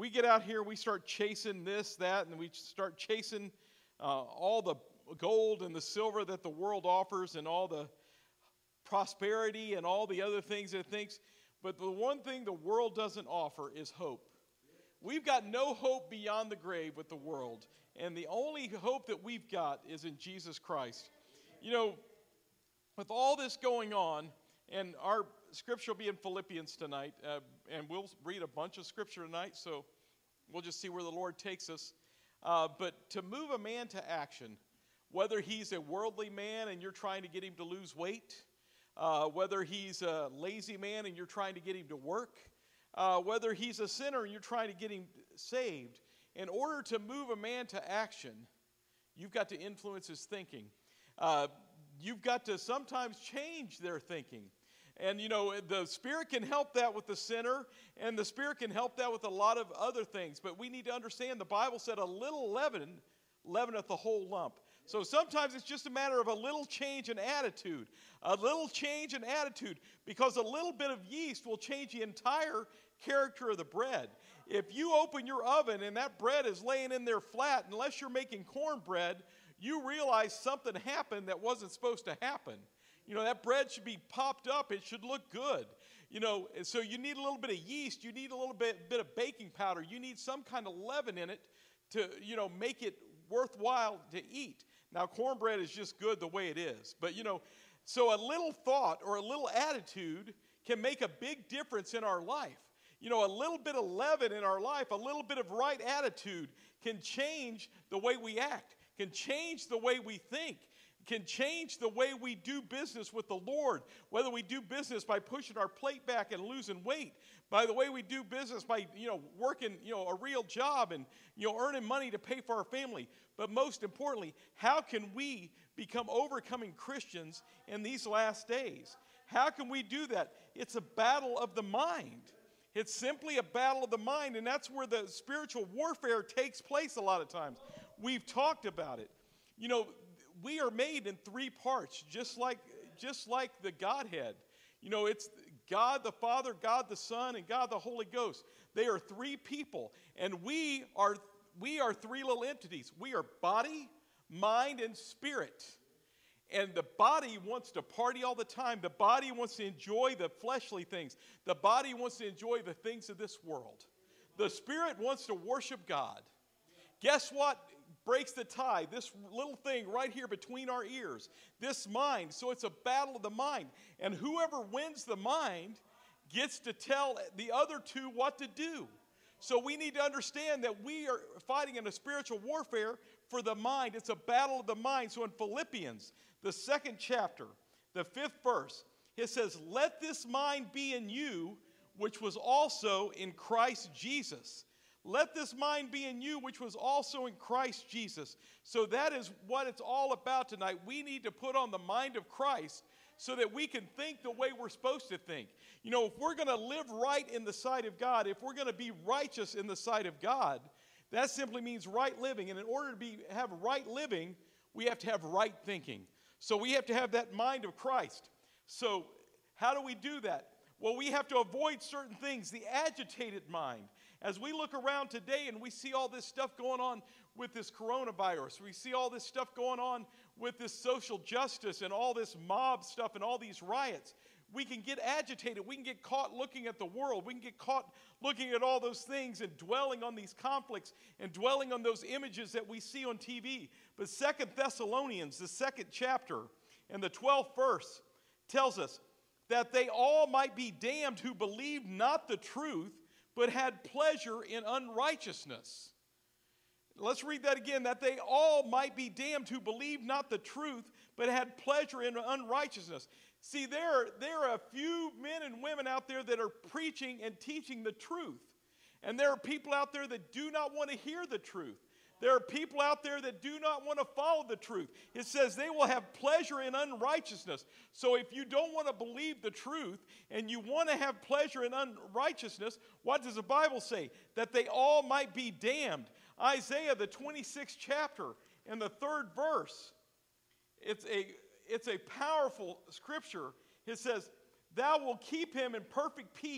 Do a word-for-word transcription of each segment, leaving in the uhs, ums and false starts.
we get out here, we start chasing this, that, and we start chasing uh, all the gold and the silver that the world offers and all the prosperity and all the other things it thinks. But the one thing the world doesn't offer is hope. We've got no hope beyond the grave with the world. And the only hope that we've got is in Jesus Christ. You know, with all this going on, and our scripture will be in Philippians tonight, uh, and we'll read a bunch of scripture tonight, so we'll just see where the Lord takes us. Uh, but to move a man to action, whether he's a worldly man and you're trying to get him to lose weight, uh, whether he's a lazy man and you're trying to get him to work, uh, whether he's a sinner and you're trying to get him saved, in order to move a man to action, you've got to influence his thinking. Uh, you've got to sometimes change their thinking. And, you know, the Spirit can help that with the sinner, and the Spirit can help that with a lot of other things. But we need to understand the Bible said a little leaven leaveneth the whole lump. So sometimes it's just a matter of a little change in attitude, a little change in attitude, because a little bit of yeast will change the entire character of the bread. If you open your oven and that bread is laying in there flat, unless you're making cornbread, you realize something happened that wasn't supposed to happen. You know, that bread should be popped up. It should look good. You know, and so you need a little bit of yeast. You need a little bit, bit of baking powder. You need some kind of leaven in it to, you know, make it worthwhile to eat. Now, cornbread is just good the way it is. But, you know, so a little thought or a little attitude can make a big difference in our life. You know, a little bit of leaven in our life, a little bit of right attitude can change the way we act, can change the way we think, can change the way we do business with the Lord, whether we do business by pushing our plate back and losing weight, by the way we do business by, you know, working, you know, a real job and, you know, earning money to pay for our family. But most importantly, how can we become overcoming Christians in these last days? How can we do that? It's a battle of the mind. It's simply a battle of the mind, and that's where the spiritual warfare takes place a lot of times. We've talked about it. You know, we are made in three parts, just like, just like the Godhead. You know, it's God the Father, God the Son, and God the Holy Ghost. They are three people, and we are, we are three little entities. We are body, mind, and spirit. And the body wants to party all the time. The body wants to enjoy the fleshly things. The body wants to enjoy the things of this world. The spirit wants to worship God. Guess what breaks the tie? This little thing right here between our ears. This mind. So it's a battle of the mind. And whoever wins the mind gets to tell the other two what to do. So we need to understand that we are fighting in a spiritual warfare for the mind. It's a battle of the mind. So in Philippians, the second chapter, the fifth verse, it says, "Let this mind be in you, which was also in Christ Jesus." Let this mind be in you, which was also in Christ Jesus. So that is what it's all about tonight. We need to put on the mind of Christ so that we can think the way we're supposed to think. You know, if we're going to live right in the sight of God, if we're going to be righteous in the sight of God, that simply means right living. And in order to be have right living, we have to have right thinking. So we have to have that mind of Christ. So how do we do that? Well, we have to avoid certain things, the agitated mind. As we look around today and we see all this stuff going on with this coronavirus, we see all this stuff going on with this social justice and all this mob stuff and all these riots, we can get agitated. We can get caught looking at the world. We can get caught looking at all those things and dwelling on these conflicts and dwelling on those images that we see on T V. But Second Thessalonians, the second chapter and the twelfth verse tells us that they all might be damned who believed not the truth, but had pleasure in unrighteousness. Let's read that again. That they all might be damned who believed not the truth, but had pleasure in unrighteousness. See, there, there are a few men and women out there that are preaching and teaching the truth. And there are people out there that do not want to hear the truth. There are people out there that do not want to follow the truth. It says they will have pleasure in unrighteousness. So if you don't want to believe the truth and you want to have pleasure in unrighteousness, what does the Bible say? That they all might be damned. Isaiah, the twenty-sixth chapter and the third verse, it's a, it's a powerful scripture. It says, "Thou wilt keep him in perfect peace,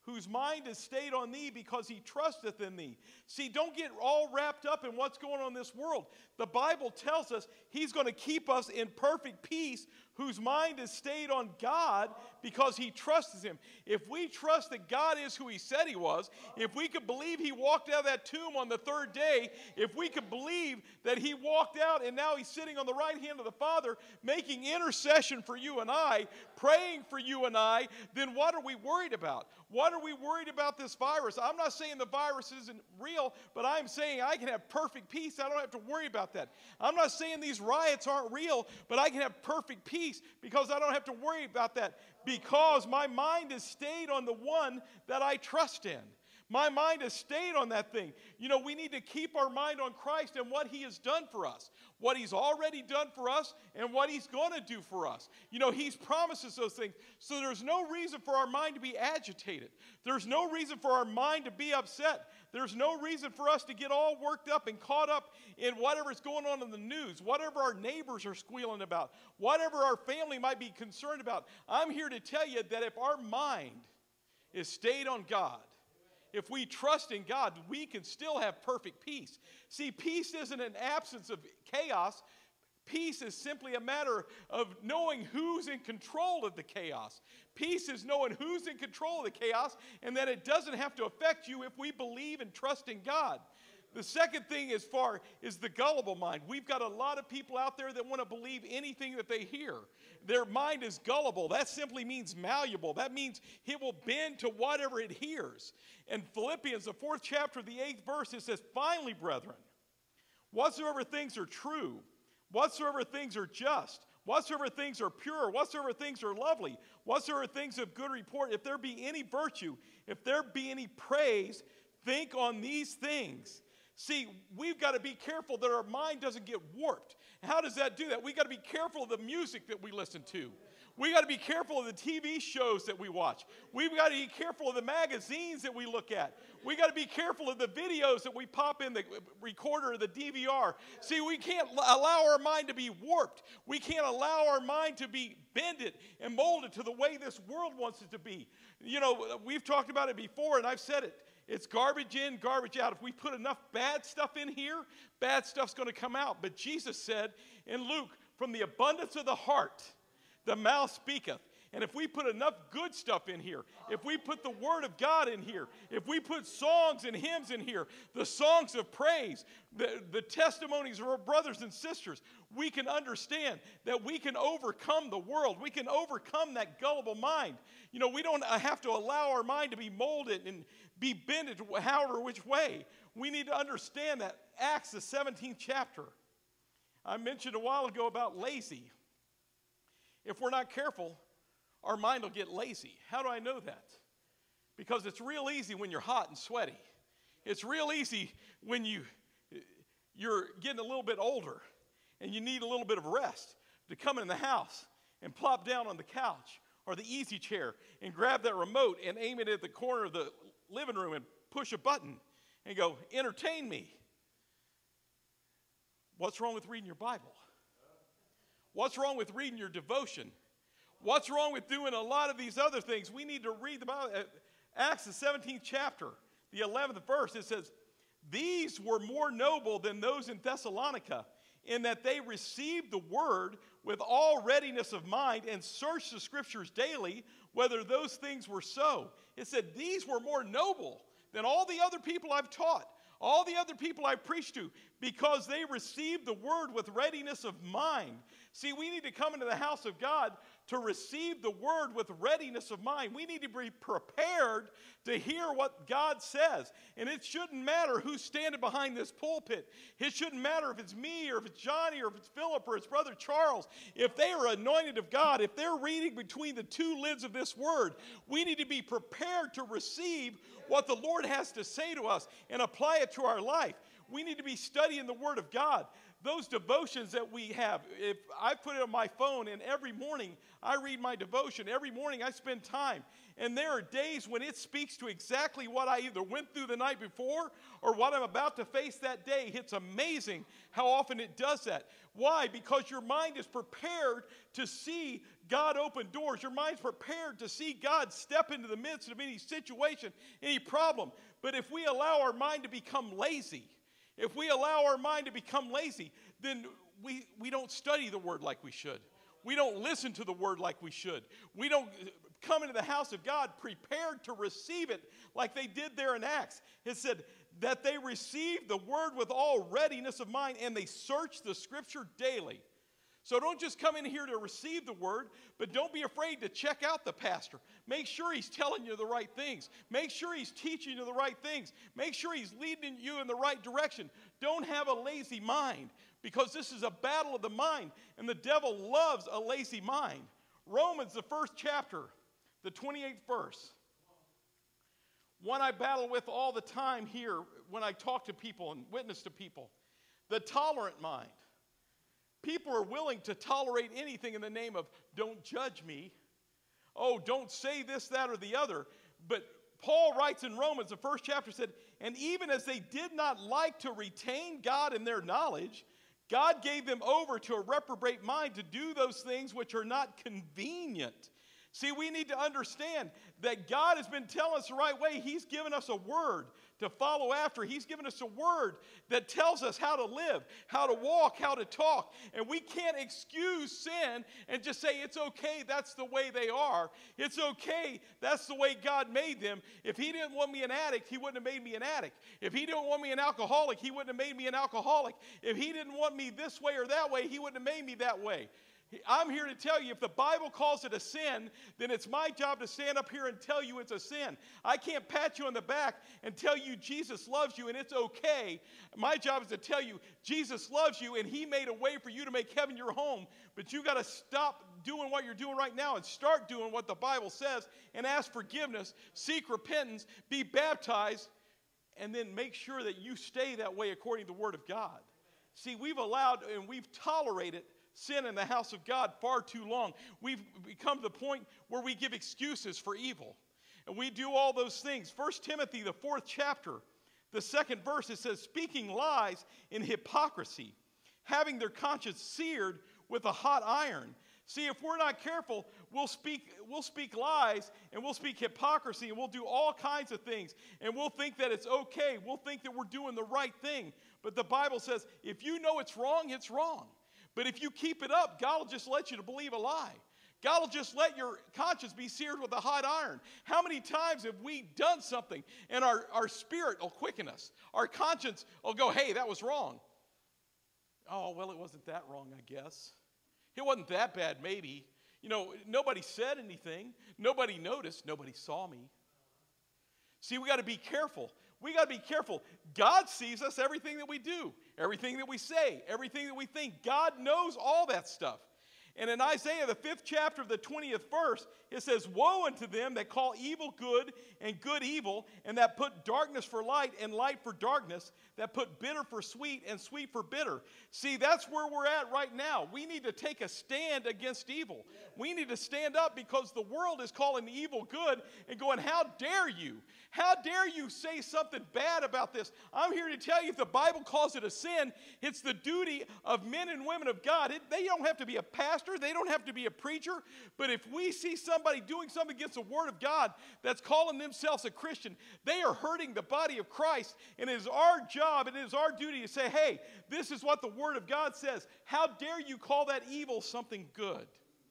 whose mind is stayed on thee because he trusteth in thee. See, don't get all wrapped up in what's going on in this world. The Bible tells us he's going to keep us in perfect peace, whose mind is stayed on God because he trusts him. If we trust that God is who he said he was, if we could believe he walked out of that tomb on the third day, if we could believe that he walked out and now he's sitting on the right hand of the Father making intercession for you and I, praying for you and I, then what are we worried about? What are we worried about this virus? I'm not saying the virus isn't real, but I'm saying I can have perfect peace. I don't have to worry about that. I'm not saying these riots aren't real, but I can have perfect peace because I don't have to worry about that, because my mind is stayed on the one that I trust in. My mind is stayed on that thing. You know, we need to keep our mind on Christ and what he has done for us, what he's already done for us, and what he's going to do for us. You know, he's promised us those things. So there's no reason for our mind to be agitated. There's no reason for our mind to be upset. There's no reason for us to get all worked up and caught up in whatever's going on in the news, whatever our neighbors are squealing about, whatever our family might be concerned about. I'm here to tell you that if our mind is stayed on God, if we trust in God, we can still have perfect peace. See, peace isn't an absence of chaos. Peace is simply a matter of knowing who's in control of the chaos. Peace is knowing who's in control of the chaos and that it doesn't have to affect you if we believe and trust in God. The second thing as far is the gullible mind. We've got a lot of people out there that want to believe anything that they hear. Their mind is gullible. That simply means malleable. That means it will bend to whatever it hears. In Philippians, the fourth chapter, the eighth verse, it says, finally, brethren, whatsoever things are true, whatsoever things are just, whatsoever things are pure, whatsoever things are lovely, whatsoever things of good report, if there be any virtue, if there be any praise, think on these things. See, we've got to be careful that our mind doesn't get warped. How does that do that? We've got to be careful of the music that we listen to. We've got to be careful of the T V shows that we watch. We've got to be careful of the magazines that we look at. We've got to be careful of the videos that we pop in the recorder or the D V R. See, we can't allow our mind to be warped. We can't allow our mind to be bended and molded to the way this world wants it to be. You know, we've talked about it before, and I've said it. It's garbage in, garbage out. If we put enough bad stuff in here, bad stuff's going to come out. But Jesus said in Luke, from the abundance of the heart, the mouth speaketh. And if we put enough good stuff in here, if we put the Word of God in here, if we put songs and hymns in here, the songs of praise, the, the testimonies of our brothers and sisters, we can understand that we can overcome the world. We can overcome that gullible mind. You know, we don't have to allow our mind to be molded and be bended however which way. We need to understand that. Acts, the seventeenth chapter. I mentioned a while ago about lazy. If we're not careful, our mind will get lazy. How do I know that? Because it's real easy when you're hot and sweaty. It's real easy when you, you're getting a little bit older and you need a little bit of rest to come in the house and plop down on the couch or the easy chair and grab that remote and aim it at the corner of the living room and push a button and go, entertain me. What's wrong with reading your Bible? What's wrong with reading your devotion? What's wrong with doing a lot of these other things? We need to read the Bible. Acts, the seventeenth chapter, the eleventh verse, it says, these were more noble than those in Thessalonica, in that they received the word with all readiness of mind and searched the scriptures daily, whether those things were so. It said, these were more noble than all the other people I've taught, all the other people I've preached to, because they received the word with readiness of mind. See, we need to come into the house of God to receive the word with readiness of mind. We need to be prepared to hear what God says. And it shouldn't matter who's standing behind this pulpit. It shouldn't matter if it's me or if it's Johnny or if it's Philip or it's Brother Charles. If they are anointed of God, if they're reading between the two lids of this word, we need to be prepared to receive what the Lord has to say to us and apply it to our life. We need to be studying the Word of God. Those devotions that we have, if I put it on my phone and every morning I read my devotion, every morning I spend time. And there are days when it speaks to exactly what I either went through the night before or what I'm about to face that day. It's amazing how often it does that. Why? Because your mind is prepared to see God open doors. Your mind's prepared to see God step into the midst of any situation, any problem. But if we allow our mind to become lazy, if we allow our mind to become lazy, then we, we don't study the Word like we should. We don't listen to the Word like we should. We don't come into the house of God prepared to receive it like they did there in Acts. It said that they received the Word with all readiness of mind, and they searched the Scripture daily. So don't just come in here to receive the Word, but don't be afraid to check out the pastor. Make sure he's telling you the right things. Make sure he's teaching you the right things. Make sure he's leading you in the right direction. Don't have a lazy mind, because this is a battle of the mind, and the devil loves a lazy mind. Romans, the first chapter, the twenty-eighth verse. One I battle with all the time here when I talk to people and witness to people. The tolerant mind. People are willing to tolerate anything in the name of don't judge me. Oh, don't say this, that, or the other. But Paul writes in Romans, the first chapter said, and even as they did not like to retain God in their knowledge, God gave them over to a reprobate mind to do those things which are not convenient. See, we need to understand that God has been telling us the right way. He's given us a word to follow after. He's given us a word that tells us how to live, how to walk, how to talk. And we can't excuse sin and just say, it's okay, that's the way they are. It's okay, that's the way God made them. If he didn't want me an addict, he wouldn't have made me an addict. If he didn't want me an alcoholic, he wouldn't have made me an alcoholic. If he didn't want me this way or that way, he wouldn't have made me that way. I'm here to tell you, if the Bible calls it a sin, then it's my job to stand up here and tell you it's a sin. I can't pat you on the back and tell you Jesus loves you and it's okay. My job is to tell you Jesus loves you and he made a way for you to make heaven your home. But you got to stop doing what you're doing right now and start doing what the Bible says and ask forgiveness, seek repentance, be baptized, and then make sure that you stay that way according to the Word of God. See, we've allowed and we've tolerated sin in the house of God far too long. We've become to the point where we give excuses for evil. And we do all those things. First Timothy, the fourth chapter, the second verse, it says, speaking lies in hypocrisy, having their conscience seared with a hot iron. See, if we're not careful, we'll speak, we'll speak lies and we'll speak hypocrisy and we'll do all kinds of things. And we'll think that it's okay. We'll think that we're doing the right thing. But the Bible says, if you know it's wrong, it's wrong. But if you keep it up, God will just let you to believe a lie. God will just let your conscience be seared with a hot iron. How many times have we done something and our, our spirit will quicken us? Our conscience will go, hey, that was wrong. Oh, well, it wasn't that wrong, I guess. It wasn't that bad, maybe. You know, nobody said anything. Nobody noticed. Nobody saw me. See, we got to be careful. We got to be careful. God sees us, everything that we do, everything that we say, everything that we think. God knows all that stuff. And in Isaiah, the fifth chapter of the twentieth verse, it says, woe unto them that call evil good and good evil, and that put darkness for light and light for darkness, that put bitter for sweet and sweet for bitter. See, that's where we're at right now. We need to take a stand against evil. We need to stand up because the world is calling evil good and going, how dare you? How dare you say something bad about this? I'm here to tell you, if the Bible calls it a sin, it's the duty of men and women of God. It, they don't have to be a pastor. They don't have to be a preacher. But if we see somebody doing something against the Word of God that's calling themselves a Christian, they are hurting the body of Christ. And it is our job, it is our duty to say, hey, this is what the Word of God says. How dare you call that evil something good?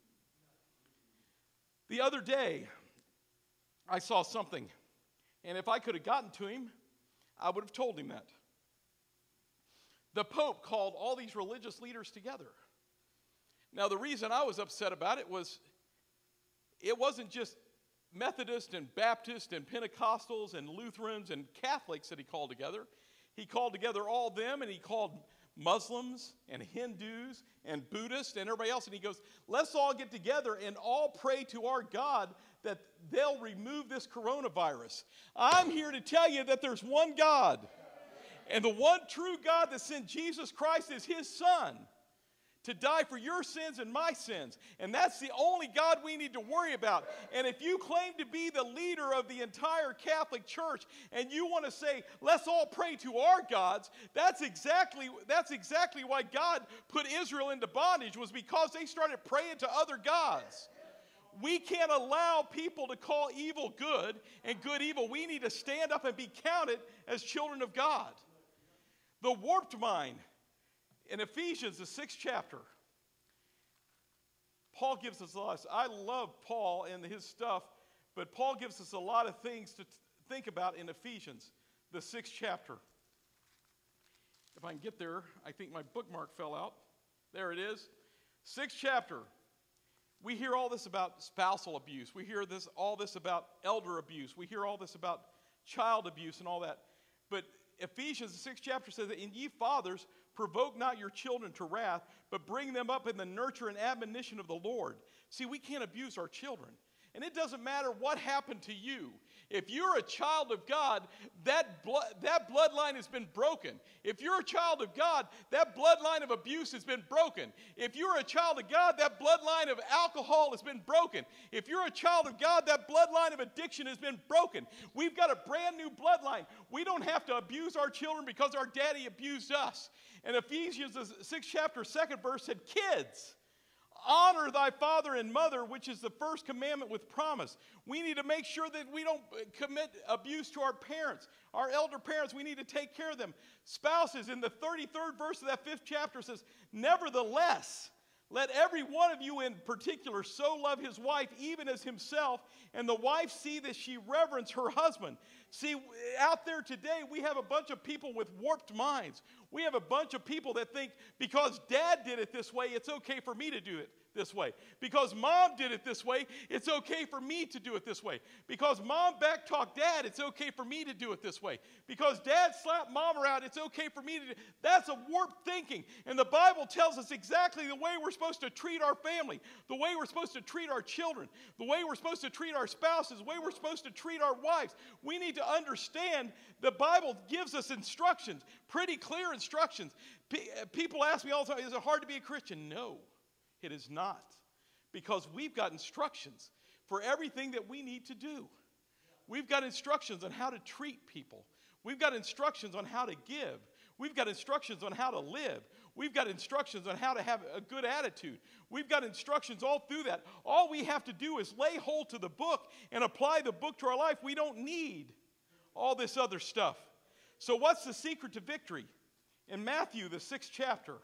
The other day, I saw something. And if I could have gotten to him, I would have told him that. The Pope called all these religious leaders together. Now, the reason I was upset about it was it wasn't just Methodists and Baptists and Pentecostals and Lutherans and Catholics that he called together. He called together all them, and he called Muslims and Hindus and Buddhists and everybody else. And he goes, let's all get together and all pray to our God that they'll remove this coronavirus. I'm here to tell you that there's one God. And the one true God that sent Jesus Christ is his Son to die for your sins and my sins. And that's the only God we need to worry about. And if you claim to be the leader of the entire Catholic Church and you want to say, let's all pray to our gods, that's exactly, that's exactly why God put Israel into bondage, was because they started praying to other gods. We can't allow people to call evil good and good evil. We need to stand up and be counted as children of God. The warped mind. In Ephesians, the sixth chapter, Paul gives us a lot. I love Paul and his stuff, but Paul gives us a lot of things to think about in Ephesians, the sixth chapter. If I can get there, I think my bookmark fell out. There it is. Sixth chapter. We hear all this about spousal abuse. We hear this, all this about elder abuse. We hear all this about child abuse and all that. But Ephesians, the sixth chapter says that, "And ye fathers, provoke not your children to wrath, but bring them up in the nurture and admonition of the Lord." See, we can't abuse our children. And it doesn't matter what happened to you. If you're a child of God, that, blood, that bloodline has been broken. If you're a child of God, that bloodline of abuse has been broken. If you're a child of God, that bloodline of alcohol has been broken. If you're a child of God, that bloodline of addiction has been broken. We've got a brand new bloodline. We don't have to abuse our children because our daddy abused us. And Ephesians, the sixth chapter, second verse said, "Kids, honor thy father and mother, which is the first commandment with promise." We need to make sure that we don't commit abuse to our parents, our elder parents. We need to take care of them. Spouses, in the thirty-third verse of that fifth chapter says, "Nevertheless, let every one of you in particular so love his wife even as himself, and the wife see that she reverence her husband." See, out there today, we have a bunch of people with warped minds. We have a bunch of people that think because dad did it this way, it's okay for me to do it this way. Because mom did it this way, it's okay for me to do it this way. Because mom backtalked dad, it's okay for me to do it this way. Because dad slapped mom around, it's okay for me to do it. That's a warped thinking. And the Bible tells us exactly the way we're supposed to treat our family, the way we're supposed to treat our children, the way we're supposed to treat our spouses, the way we're supposed to treat our wives. We need to understand the Bible gives us instructions, pretty clear instructions. P- people ask me all the time, is it hard to be a Christian? No. It is not, because we've got instructions for everything that we need to do. We've got instructions on how to treat people. We've got instructions on how to give. We've got instructions on how to live. We've got instructions on how to have a good attitude. We've got instructions all through that. All we have to do is lay hold to the book and apply the book to our life. We don't need all this other stuff. So what's the secret to victory? In Matthew, the sixth chapter,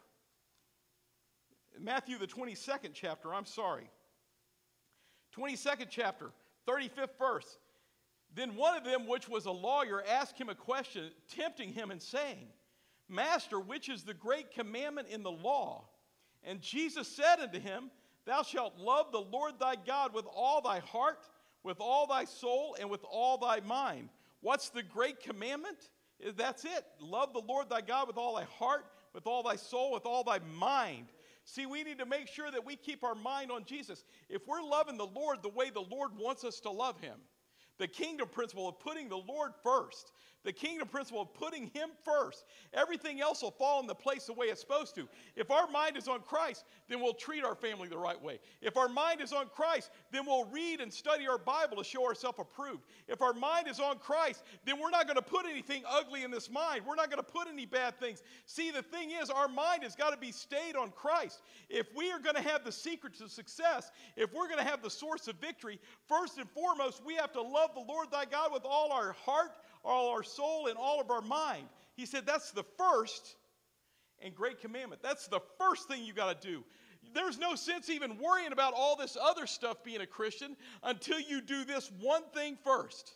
Matthew, the twenty-second chapter, I'm sorry. twenty-second chapter, thirty-fifth verse. "Then one of them, which was a lawyer, asked him a question, tempting him and saying, Master, which is the great commandment in the law? And Jesus said unto him, Thou shalt love the Lord thy God with all thy heart, with all thy soul, and with all thy mind." What's the great commandment? That's it. Love the Lord thy God with all thy heart, with all thy soul, with all thy mind. See, we need to make sure that we keep our mind on Jesus. If we're loving the Lord the way the Lord wants us to love him, the kingdom principle of putting the Lord first, the kingdom principle of putting him first, everything else will fall into place the way it's supposed to. If our mind is on Christ, then we'll treat our family the right way. If our mind is on Christ, then we'll read and study our Bible to show ourselves approved. If our mind is on Christ, then we're not going to put anything ugly in this mind. We're not going to put any bad things. See, the thing is, our mind has got to be stayed on Christ. If we are going to have the secret to success, if we're going to have the source of victory, first and foremost, we have to love the Lord thy God with all our heart, all our soul, and all of our mind. He said that's the first and great commandment. That's the first thing you got to do. There's no sense even worrying about all this other stuff being a Christian until you do this one thing first.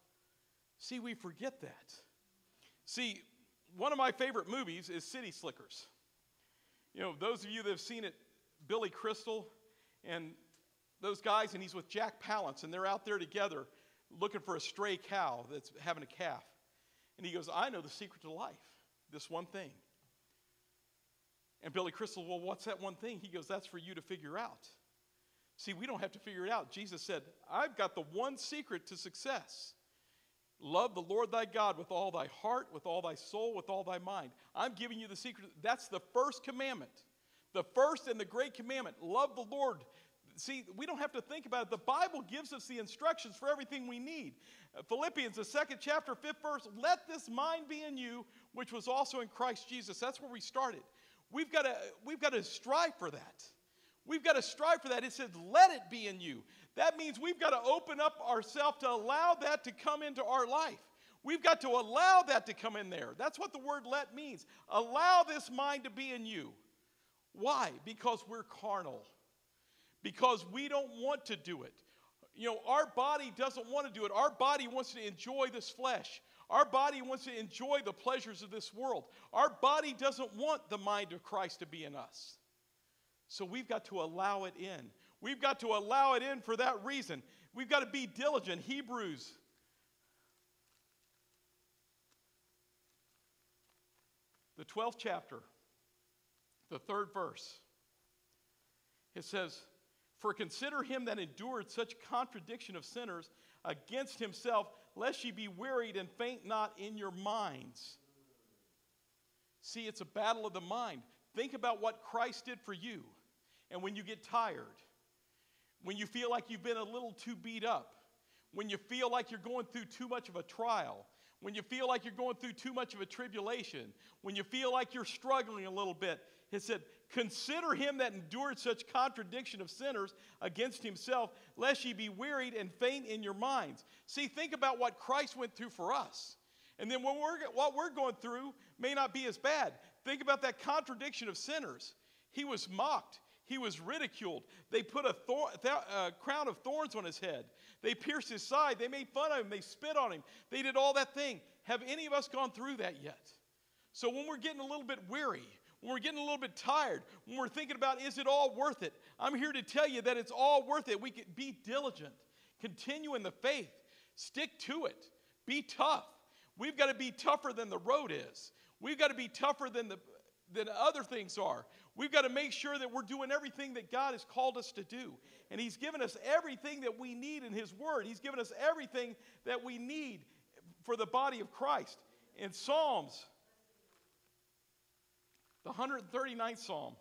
See, we forget that. See, one of my favorite movies is City Slickers. You know, those of you that have seen it, Billy Crystal and those guys, and he's with Jack Palance, and they're out there together looking for a stray cow that's having a calf. And he goes, I know the secret to life, this one thing. And Billy Crystal, well, what's that one thing? He goes, that's for you to figure out. See, we don't have to figure it out. Jesus said, I've got the one secret to success. Love the Lord thy God with all thy heart, with all thy soul, with all thy mind. I'm giving you the secret. That's the first commandment. The first and the great commandment, love the Lord. See, we don't have to think about it. The Bible gives us the instructions for everything we need. Uh, Philippians, the second chapter, fifth verse, let this mind be in you, which was also in Christ Jesus. That's where we started. We've got to, we've got to strive for that. We've got to strive for that. It says, let it be in you. That means we've got to open up ourselves to allow that to come into our life. We've got to allow that to come in there. That's what the word let means. Allow this mind to be in you. Why? Because we're carnal. Because we don't want to do it. You know, our body doesn't want to do it. Our body wants to enjoy this flesh. Our body wants to enjoy the pleasures of this world. Our body doesn't want the mind of Christ to be in us. So we've got to allow it in. We've got to allow it in for that reason. We've got to be diligent. Hebrews, the twelfth chapter, the third verse. It says, for consider him that endured such contradiction of sinners against himself, lest ye be wearied and faint not in your minds. See, it's a battle of the mind. Think about what Christ did for you. And when you get tired, when you feel like you've been a little too beat up, when you feel like you're going through too much of a trial, when you feel like you're going through too much of a tribulation, when you feel like you're struggling a little bit, it said, consider him that endured such contradiction of sinners against himself, lest ye be wearied and faint in your minds. See, think about what Christ went through for us. And then when we're, what we're going through may not be as bad. Think about that contradiction of sinners. He was mocked. He was ridiculed. They put a thorn, th- uh, crown of thorns on his head. They pierced his side. They made fun of him. They spit on him. They did all that thing. Have any of us gone through that yet? So when we're getting a little bit weary, when we're getting a little bit tired, when we're thinking about, is it all worth it? I'm here to tell you that it's all worth it. We can be diligent. Continue in the faith. Stick to it. Be tough. We've got to be tougher than the road is. We've got to be tougher than the than other things are. We've got to make sure that we're doing everything that God has called us to do. And he's given us everything that we need in his word. He's given us everything that we need for the body of Christ. In Psalms, the one hundred thirty-ninth Psalm,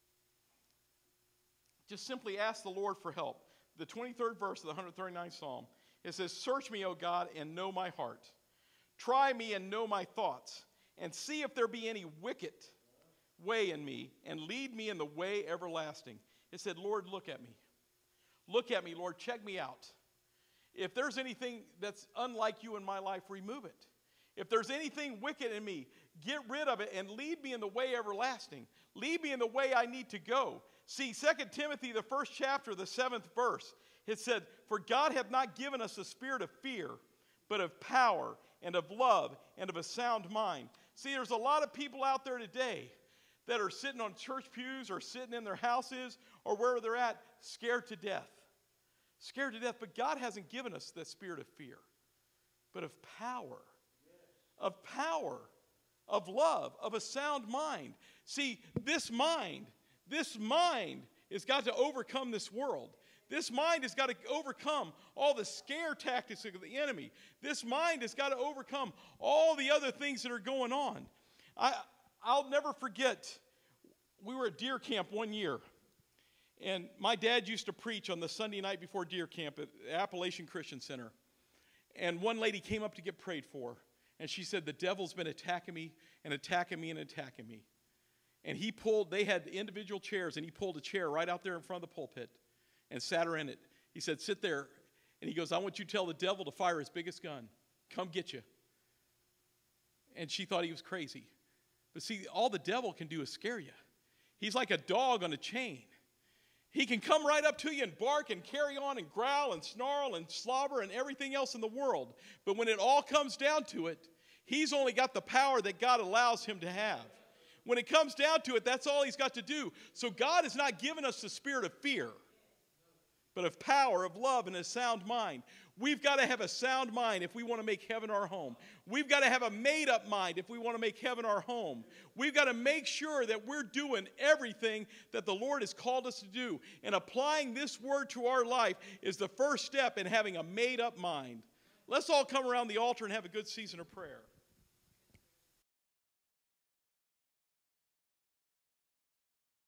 just simply ask the Lord for help. The twenty-third verse of the one hundred thirty-ninth Psalm, it says, search me, O God, and know my heart. Try me and know my thoughts, and see if there be any wicked way in me, and lead me in the way everlasting. It said, Lord, look at me. Look at me, Lord. Check me out. If there's anything that's unlike you in my life, remove it. If there's anything wicked in me, get rid of it and lead me in the way everlasting. Lead me in the way I need to go. See, Second Timothy, the first chapter, the seventh verse, it said, for God hath not given us a spirit of fear, but of power and of love and of a sound mind. See, there's a lot of people out there today that are sitting on church pews or sitting in their houses or wherever they're at, scared to death. Scared to death. But God hasn't given us the spirit of fear, but of power. Of power, of love, of a sound mind. See, this mind, this mind has got to overcome this world. This mind has got to overcome all the scare tactics of the enemy. This mind has got to overcome all the other things that are going on. I, I'll never forget, we were at deer camp one year, and my dad used to preach on the Sunday night before deer camp at the Appalachian Christian Center. And one lady came up to get prayed for, and she said, the devil's been attacking me and attacking me and attacking me. And he pulled, they had individual chairs, and he pulled a chair right out there in front of the pulpit and sat her in it. He said, sit there. And he goes, I want you to tell the devil to fire his biggest gun. Come get you. And she thought he was crazy. But see, all the devil can do is scare you. He's like a dog on a chain. He can come right up to you and bark and carry on and growl and snarl and slobber and everything else in the world. But when it all comes down to it, he's only got the power that God allows him to have. When it comes down to it, that's all he's got to do. So God has not given us the spirit of fear, but of power, of love, and a sound mind. We've got to have a sound mind if we want to make heaven our home. We've got to have a made-up mind if we want to make heaven our home. We've got to make sure that we're doing everything that the Lord has called us to do. And applying this word to our life is the first step in having a made-up mind. Let's all come around the altar and have a good season of prayer.